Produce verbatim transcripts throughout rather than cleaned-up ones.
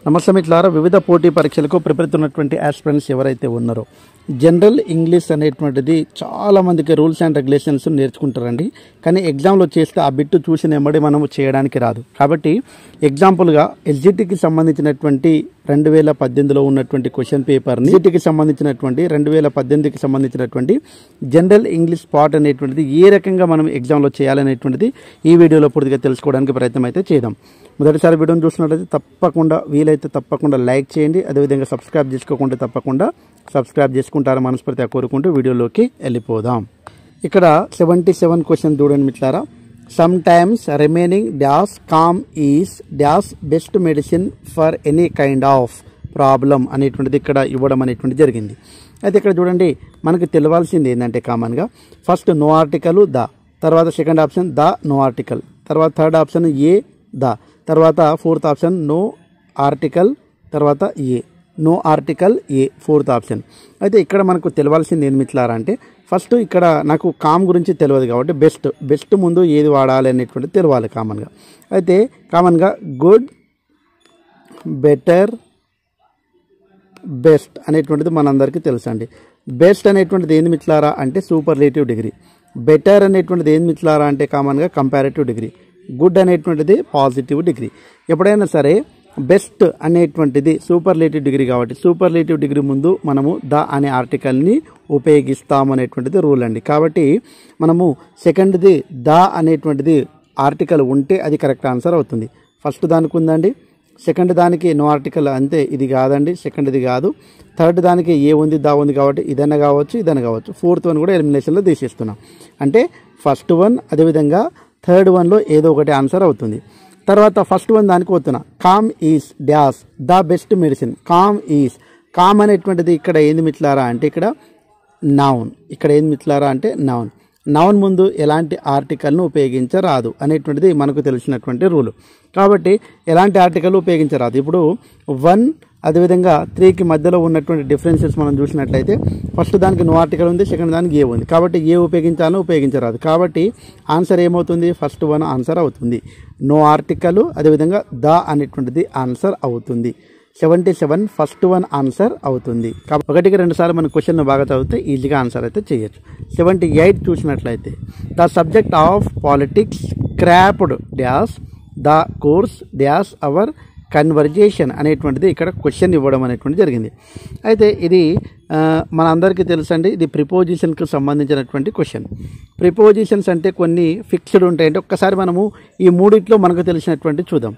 నమస్తే మిత్రులారా, వివిధ పోటీ పరీక్షలకు ప్రిపేర్ అవుతున్నటువంటి ఆస్పిరెంట్స్ ఎవరైతే ఉన్నారో జనరల్ ఇంగ్లీష్ అనేటువంటిది చాలా మందికి రూల్స్ అండ్ రెగ్యులేషన్స్ నేర్చుకుంటారండి. కానీ ఎగ్జామ్లో చేస్తే ఆ బిట్టు చూసిన వెంబడి మనము చేయడానికి రాదు. కాబట్టి ఎగ్జాంపుల్గా ఎస్జిటికి సంబంధించినటువంటి రెండు వేల పద్దెనిమిదిలో ఉన్నటువంటి క్వశ్చన్ పేపర్ని ఎస్జిటికి సంబంధించినటువంటి రెండు వేల పద్దెనిమిదికి సంబంధించినటువంటి జనరల్ ఇంగ్లీష్ పార్ట్ అనేటువంటిది ఏ రకంగా మనం ఎగ్జామ్లో చేయాలనేటువంటిది ఈ వీడియోలో పూర్తిగా తెలుసుకోవడానికి ప్రయత్నం అయితే చేద్దాం. మొదటిసారి వీడియోని చూసినట్లయితే తప్పకుండా వీలైతే తప్పకుండా లైక్ చేయండి. అదేవిధంగా సబ్స్క్రైబ్ చేసుకోకుండా తప్పకుండా సబ్స్క్రైబ్ చేసుకుంటారు మనస్ఫూర్తిగా కోరుకుంటూ వీడియోలోకి వెళ్ళిపోదాం. ఇక్కడ సెవెంటీ సెవెన్ క్వశ్చన్ చూడండి మిత్రులారా. Sometimes remaining dash calm is dash best medicine for any kind of problem అనేటువంటిది ఇక్కడ ఇవ్వడం అనేటువంటి జరిగింది. అయితే ఇక్కడ చూడండి, మనకు తెలియాల్సింది ఏంటంటే కామన్గా ఫస్ట్ నో ఆర్టికల్ ద, తర్వాత second option the no article, తర్వాత థర్డ్ ఆప్షన్ ఏ ద, తర్వాత ఫోర్త్ ఆప్షన్ నో ఆర్టికల్, తర్వాత a no article a fourth option. అయితే ఇక్కడ మనకు తెలియాల్సింది ఏం మిత్రులారా అంటే ఫస్ట్ ఇక్కడ నాకు కామ్ గురించి తెలియదు కాబట్టి బెస్ట్ బెస్ట్ ముందు ఏది వాడాలి అనేటువంటి తెలియాలి కామన్గా. అయితే కామన్గా గుడ్, బెటర్, బెస్ట్ అనేటువంటిది మనందరికీ తెలుసు అండి. బెస్ట్ అనేటువంటిది ఏంది మిత్రులారా అంటే సూపర్లేటివ్ డిగ్రీ. బెటర్ అనేటువంటిది ఏంది మిత్రులారా అంటే కామన్గా కంపారేటివ్ డిగ్రీ. గుడ్ అనేటువంటిది పాజిటివ్ డిగ్రీ. ఎప్పుడైనా సరే బెస్ట్ అనేటువంటిది సూపర్లేటివ్ డిగ్రీ కాబట్టి సూపర్లేటివ్ డిగ్రీ ముందు మనము ద అనే ఆర్టికల్ని ఉపయోగిస్తాము అనేటువంటిది రూల్ అండి. కాబట్టి మనము సెకండ్ది ద అనేటువంటిది ఆర్టికల్ ఉంటే అది కరెక్ట్ ఆన్సర్ అవుతుంది. ఫస్ట్ దానికి ఉందండి, సెకండ్ దానికి నో ఆర్టికల్ అంతే, ఇది కాదండి, సెకండ్ది కాదు. థర్డ్ దానికి ఏ ఉంది దా ఉంది కాబట్టి ఇదన్నా కావచ్చు ఇదన్నా కావచ్చు. ఫోర్త్ వన్ కూడా ఎలిమినేషన్లో తీసేస్తున్నాం. అంటే ఫస్ట్ వన్ అదేవిధంగా థర్డ్ వన్లో ఏదో ఒకటి ఆన్సర్ అవుతుంది. తర్వాత ఫస్ట్ వన్ దానికి పోతున్నా calm is dash the best medicine. Calm is calm అనేటువంటిది ఇక్కడ ఏంది మిత్రులారా అంటే ఇక్కడ నౌన్. ఇక్కడ ఏంది మిత్రులారా అంటే నౌన్. నౌన్ ముందు ఎలాంటి ఆర్టికల్ను ఉపయోగించరాదు అనేటువంటిది మనకు తెలిసినటువంటి రూలు. కాబట్టి ఎలాంటి ఆర్టికల్ ఉపయోగించరాదు. ఇప్పుడు వన్ అదేవిధంగా త్రీకి మధ్యలో ఉన్నటువంటి డిఫరెన్సెస్ మనం చూసినట్లయితే ఫస్ట్ దానికి నో ఆర్టికల్ ఉంది, సెకండ్ దానికి ఏ ఉంది. కాబట్టి ఏ ఉపయోగించాలో ఉపయోగించరాదు. కాబట్టి ఆన్సర్ ఏమవుతుంది? ఫస్ట్ వన్ ఆన్సర్ అవుతుంది. నో ఆర్టికల్ అదేవిధంగా ద అనేటువంటిది ఆన్సర్ అవుతుంది. Seventy seven first one answer అవుతుంది. కాబట్టి ఒకటికి రెండు సార్లు మన క్వశ్చన్ బాగా చదివితే ఈజీగా ఆన్సర్ అయితే చేయొచ్చు. సెవెంటీ ఎయిట్ చూసినట్లయితే the subject of politics cropped dash the course dash our conversation అనేటువంటిది ఇక్కడ క్వశ్చన్ ఇవ్వడం అనేటువంటి జరిగింది. అయితే ఇది మన అందరికీ తెలుసండి, ఇది ప్రిపోజిషన్కి సంబంధించినటువంటి క్వశ్చన్. ప్రిపోజిషన్స్ అంటే కొన్ని ఫిక్స్డ్ ఉంటాయంటే ఒక్కసారి మనము ఈ మూడిట్లో మనకు తెలిసినటువంటి చూద్దాం.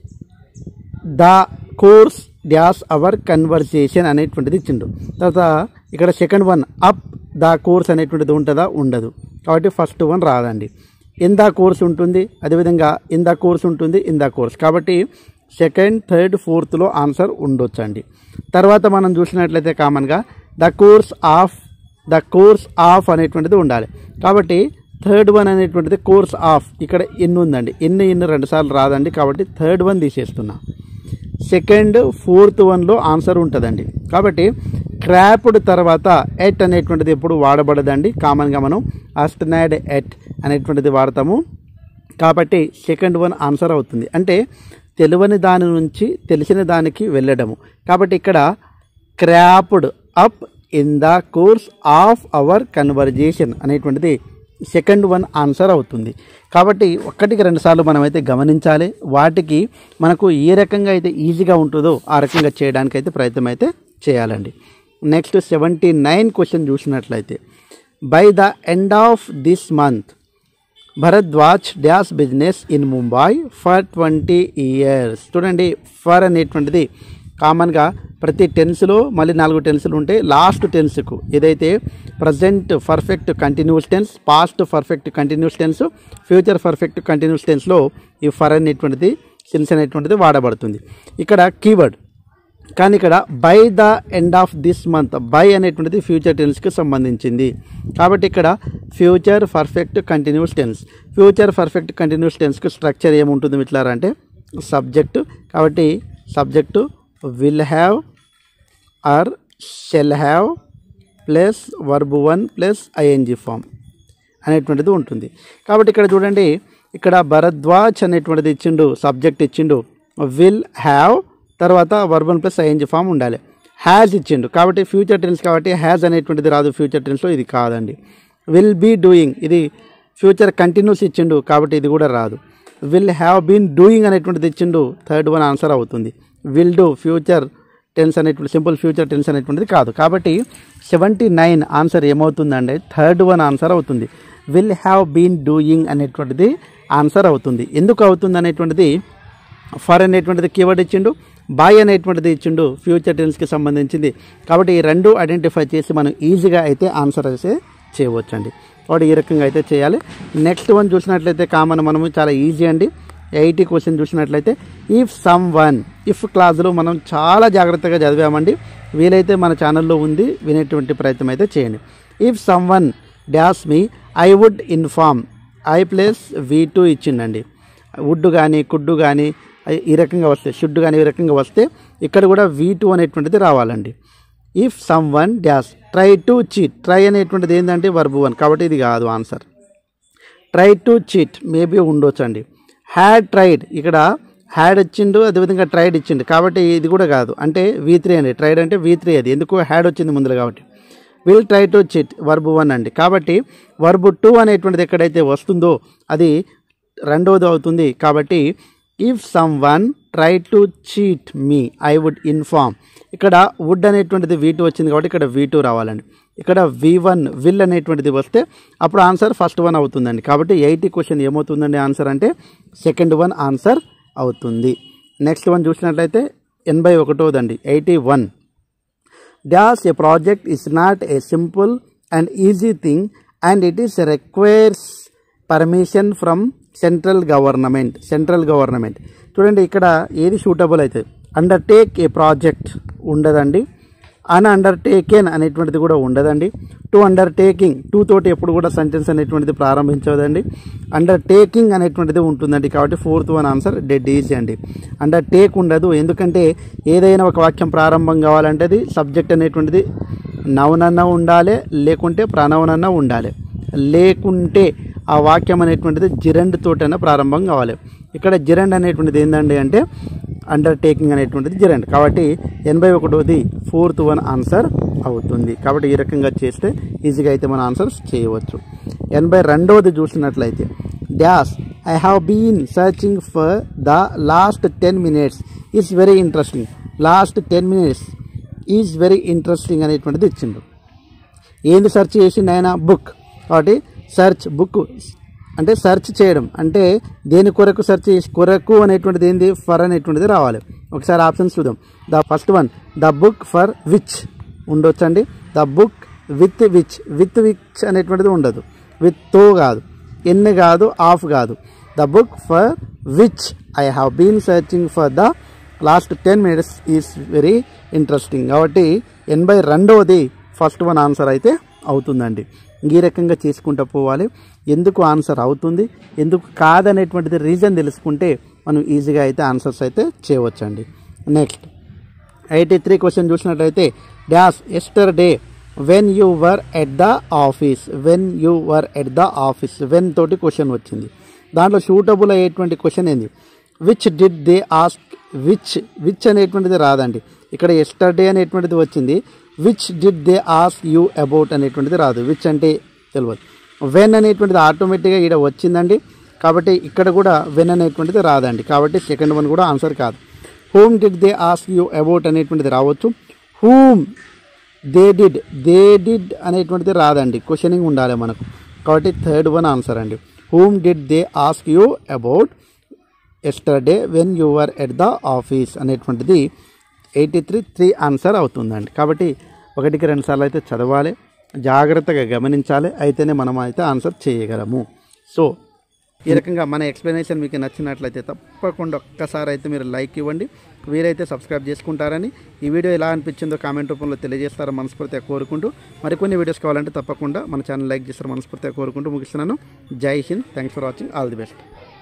The course dash our conversation అనేటువంటిది ఇచ్చిండు. తర్వాత ఇక్కడ second one up the course అనేటువంటిది ఉంటుందా? ఉండదు. కాబట్టి ఫస్ట్ వన్ రాదండి. ఇన్ ద కోర్స్ ఉంటుంది, అదేవిధంగా ఇన్ ద కోర్స్ ఉంటుంది, ఇన్ ద కోర్స్. కాబట్టి సెకండ్ థర్డ్ ఫోర్త్లో ఆన్సర్ ఉండొచ్చండి. తర్వాత మనం చూసినట్లయితే కామన్గా the course of the course of అనేటువంటిది ఉండాలి. కాబట్టి థర్డ్ వన్ అనేటువంటిది కోర్స్ ఆఫ్ ఇక్కడ ఇన్ ఉందండి. ఇన్ ఇన్ రెండు సార్లు రాదండి. కాబట్టి థర్డ్ వన్ తీసేస్తున్నా. సెకండ్ ఫోర్త్ వన్లో ఆన్సర్ ఉంటుందండి. కాబట్టి క్రాప్డ్ తర్వాత ఎట్ అనేటువంటిది ఎప్పుడు వాడబడదండి. కామన్గా మనం అస్టనైడ్ ఎట్ అనేటువంటిది వాడతాము. కాబట్టి సెకండ్ వన్ ఆన్సర్ అవుతుంది. అంటే తెలియని దాని నుంచి తెలిసిన దానికి వెళ్ళడము. కాబట్టి ఇక్కడ cropped up in the course of our conversation అనేటువంటిది సెకండ్ వన్ ఆన్సర్ అవుతుంది. కాబట్టి ఒక్కటికి రెండు సార్లు మనం అయితే గమనించాలి. వాటికి మనకు ఏ రకంగా అయితే ఈజీగా ఉంటుందో ఆ రకంగా చేయడానికి అయితే ప్రయత్నం అయితే చేయాలండి. నెక్స్ట్ సెవెంటీ నైన్ క్వశ్చన్ చూసినట్లయితే by the end of this month Bharadwaj dash business in Mumbai for twenty years. చూడండి, ఫర్ అనేటువంటిది కామన్గా ప్రతి టెన్స్లో మళ్ళీ నాలుగు టెన్స్లు ఉంటాయి. లాస్ట్ టెన్స్కు ఏదైతే present perfect continuous tense, past perfect continuous tense, future perfect continuous టెన్స్లో ఈ ఫర్ అనేటువంటిది సిన్స్ అనేటువంటిది వాడబడుతుంది. ఇక్కడ కీవర్డ్. కానీ ఇక్కడ by the end of this month, by అనేటువంటిది ఫ్యూచర్ టెన్స్కి సంబంధించింది. కాబట్టి ఇక్కడ future perfect continuous tense. Future perfect continuous టెన్స్కి స్ట్రక్చర్ ఏముంటుంది మిత్రులారా అంటే సబ్జెక్టు. కాబట్టి subject will have or shall have plus verb one plus ING form అనేటువంటిది ఉంటుంది. కాబట్టి ఇక్కడ చూడండి, ఇక్కడ భరద్వాజ్ అనేటువంటిది ఇచ్చిండు, సబ్జెక్ట్ ఇచ్చిండు. విల్ హ్యావ్ తర్వాత verb one plus ING form ఉండాలి. హ్యాజ్ ఇచ్చిండు కాబట్టి ఫ్యూచర్ టెన్స్ కాబట్టి హ్యాజ్ అనేటువంటిది రాదు ఫ్యూచర్ టెన్స్లో, ఇది కాదండి. విల్ బీ డూయింగ్ ఇది ఫ్యూచర్ కంటిన్యూస్ ఇచ్చిండు కాబట్టి ఇది కూడా రాదు. విల్ హ్యావ్ బీన్ డూయింగ్ అనేటువంటిది ఇచ్చిండు, థర్డ్ వన్ ఆన్సర్ అవుతుంది. విల్ డూ ఫ్యూచర్ టెన్స్ అనేటువంటి సింపుల్ ఫ్యూచర్ టెన్స్ అనేటువంటిది కాదు. కాబట్టి సెవెంటీ నైన్ ఆన్సర్ ఏమవుతుందండి, థర్డ్ వన్ ఆన్సర్ అవుతుంది. విల్ హ్యావ్ బీన్ డూయింగ్ అనేటువంటిది ఆన్సర్ అవుతుంది. ఎందుకు అవుతుంది అనేటువంటిది ఫర్ అనేటువంటిది కీవర్డ్ ఇచ్చిండు, బై అనేటువంటిది ఇచ్చిండు ఫ్యూచర్ టెన్స్కి సంబంధించింది. కాబట్టి ఈ రెండు ఐడెంటిఫై చేసి మనం ఈజీగా అయితే ఆన్సర్ అయితే చేయవచ్చండి. కాబట్టి ఈ రకంగా అయితే చేయాలి. నెక్స్ట్ వన్ చూసినట్లయితే కామన్ మనము చాలా ఈజీ అండి. ఎయిటీ క్వశ్చన్ చూసినట్లయితే ఇఫ్ సమ్ వన్ ఇఫ్ క్లాజులు మనం చాలా జాగ్రత్తగా చదివామండి. వీలైతే మన ఛానల్లో ఉంది, వినేటువంటి ప్రయత్నం అయితే చేయండి. If someone dash me I would inform I plus V two ఇచ్చిండండి. వుడ్ కానీ కుడ్డు కానీ ఈ రకంగా వస్తే, షుడ్ కానీ ఈ రకంగా వస్తే ఇక్కడ కూడా వీ టూ అనేటువంటిది రావాలండి. If someone dash try to cheat, try అనేటువంటిది ఏంటంటే వర్బ్ వన్ కాబట్టి ఇది కాదు answer. Try to cheat maybe ఉండొచ్చండి. హ్యాడ్ ట్రైడ్ ఇక్కడ హ్యాడ్ ఇచ్చిండు, అదేవిధంగా ట్రైడ్ ఇచ్చిండు కాబట్టి ఇది కూడా కాదు. అంటే వీ త్రీ అండి, ట్రైడ్ అంటే వీ త్రీ అది, ఎందుకు హ్యాడ్ వచ్చింది ముందులో కాబట్టి. Will try to cheat verb one అండి. కాబట్టి వర్బ్ టూ అనేటువంటిది ఎక్కడైతే వస్తుందో అది రెండవది అవుతుంది. కాబట్టి if someone try to cheat me I would inform, ఇక్కడ వుడ్ అనేటువంటిది వీ టూ వచ్చింది కాబట్టి ఇక్కడ వీ టూ రావాలండి. ఇక్కడ వి వన్ విల్ అనేటువంటిది వస్తే అప్పుడు ఆన్సర్ ఫస్ట్ వన్ అవుతుందండి. కాబట్టి ఎయిటీ క్వశ్చన్ ఏమవుతుందండి ఆన్సర్ అంటే సెకండ్ వన్ ఆన్సర్ అవుతుంది. నెక్స్ట్ వన్ చూసినట్లయితే ఎనభై ఒకటోదండి eighty one dash a project is not a simple and easy thing and it is requires permission from central government. Central government చూడండి ఇక్కడ ఏది సూటబుల్ అవుతుంది. అండర్టేక్ ఏ ప్రాజెక్ట్ ఉండదండి. అన్ అండర్టేకెన్ అనేటువంటిది కూడా ఉండదండి. టు అండర్టేకింగ్ టూ తోటి ఎప్పుడు కూడా సెంటెన్స్ అనేటువంటిది ప్రారంభించదండి. అండర్టేకింగ్ అనేటువంటిది ఉంటుందండి. కాబట్టి fourth one answer dead easy అండి. అండర్టేక్ ఉండదు, ఎందుకంటే ఏదైనా ఒక వాక్యం ప్రారంభం కావాలంటే అది సబ్జెక్ట్ అనేటువంటిది నౌన్ అన్నా ఉండాలి, లేకుంటే ప్రనౌన్ అన్నా ఉండాలి. లేకుంటే ఆ వాక్యం అనేటువంటిది జిరెండ్ తోటైనా ప్రారంభం కావాలి. ఇక్కడ జిరెండ్ అనేటువంటిది ఏంటండి అంటే అండర్టేకింగ్ అనేటువంటిది జిరెండ్. కాబట్టి ఎనభై ఒకటోది ఫోర్త్ వన్ ఆన్సర్ అవుతుంది. కాబట్టి ఈ రకంగా చేస్తే ఈజీగా అయితే మన ఆన్సర్స్ చేయవచ్చు. ఎనభై రెండవది చూసినట్లయితే dash I have been searching for the last ten minutes is very interesting. Last ten minutes is very interesting అనేటువంటిది ఇచ్చిండు. ఏంది సెర్చ్ చేసిండు ఆయన? బుక్. కాబట్టి సెర్చ్ బుక్ అంటే సెర్చ్ చేయడం అంటే దేని కొరకు సెర్చ్ చేసి, కొరకు అనేటువంటిది ఏంది ఫర్ అనేటువంటిది రావాలి. ఒకసారి ఆప్షన్స్ చూద్దాం. The first one the book for which ఉండొచ్చండి. The book with which, with which అనేటువంటిది ఉండదు. విత్ తో కాదు, ఎన్ కాదు, ఆఫ్ కాదు. The book for which I have been searching for the last ten minutes is very interesting. కాబట్టి ఎనభై రెండవది ఫస్ట్ వన్ ఆన్సర్ అయితే అవుతుందండి. ఈ రకంగా చేసుకుంటూ పోవాలి. ఎందుకు ఆన్సర్ అవుతుంది, ఎందుకు కాదనేటువంటిది రీజన్ తెలుసుకుంటే మనం ఈజీగా అయితే ఆన్సర్స్ అయితే చేయవచ్చండి. నెక్స్ట్ ఎయిటీ త్రీ క్వశ్చన్ చూసినట్లయితే dash yesterday when you were at the office. When you were at the office when తోటి క్వశ్చన్ వచ్చింది. దాంట్లో సూటబుల్ అయ్యేటువంటి క్వశ్చన్ ఏంది? Which did they ask. Which which అనేటువంటిది రాదండి. ఇక్కడ ఎస్టర్డే అనేటువంటిది వచ్చింది. Which did they ask you about అనేటువంటిది రాదు. విచ్ అంటే తెలియదు. వెన్ అనేటువంటిది ఆటోమేటిక్గా ఇక్కడ వచ్చిందండి. కాబట్టి ఇక్కడ కూడా వెన్ అనేటువంటిది రాదండి. కాబట్టి సెకండ్ వన్ కూడా ఆన్సర్ కాదు. Whom did they ask you about అనేటువంటిది రావచ్చు. Whom they did they did అనేటువంటిది రాదండి. క్వశ్చనింగ్ ఉండాలి మనకు. కాబట్టి థర్డ్ వన్ ఆన్సర్ అండి. Whom did they ask you about yesterday when you were at the office అనేటువంటిది ఎయిటీ త్రీ త్రీ ఆన్సర్ అవుతుందండి. కాబట్టి ఒకటికి రెండు సార్లు అయితే చదవాలి, జాగ్రత్తగా గమనించాలి, అయితేనే మనం అయితే ఆన్సర్ చేయగలము. సో ఈ రకంగా మన ఎక్స్ప్లెనేషన్ మీకు నచ్చినట్లయితే తప్పకుండా ఒక్కసారి అయితే మీరు లైక్ ఇవ్వండి. వీరైతే సబ్స్క్రైబ్ చేసుకుంటారని, ఈ వీడియో ఎలా అనిపించిందో కామెంట్ రూపంలో తెలియజేస్తారో మనస్ఫూర్తిగా కోరుకుంటూ, మరికొన్ని వీడియోస్ కావాలంటే తప్పకుండా మన ఛానల్ లైక్ చేస్తారు మనస్ఫూర్తిగా కోరుకుంటూ ముగిస్తున్నాను. జై హింద్. Thanks for watching. All the best.